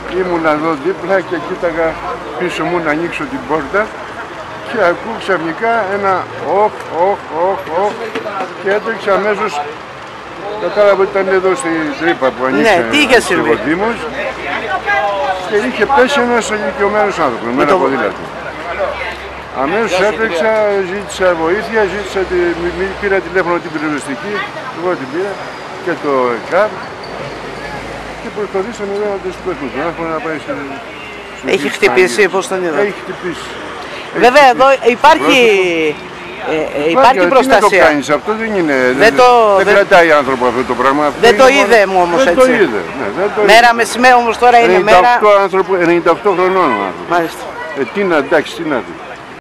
ήμουν εδώ δίπλα και κοίταγα πίσω μου να ανοίξω την πόρτα και ακούω ξαφνικά ένα όχ και έτρεξε αμέσως. Κατάλαβα ότι ήταν εδώ στην τρύπα που ανοίξε ο Δήμος και είχε πέσει ένας ηλικιωμένος άνθρωπος με ένα ποδήλατο. Αμέσως έτρεξα, ζήτησα βοήθεια, πήρα τηλέφωνο την πυροσβεστική, εγώ την πήρα και το ΕΚΑΒ και προσπαθήσαμε εδώ να το σπέσουμε, να πάει σε... Έχει χτυπήσει, πώς τον είδα. Έχει χτυπήσει. Βέβαια εδώ υπάρχει προστασία. Τι να το κάνεις, αυτό δεν είναι, δεν κρατάει άνθρωπο αυτό το πράγμα. Δεν το είδε μου όμως έτσι. Δεν το είδε. Μέρα μεσημέρι όμως τώρα είναι μέρα. 98 χρονών ο άνθρωπος. Μάλιστα. Τι να, εντάξει, τι να δει.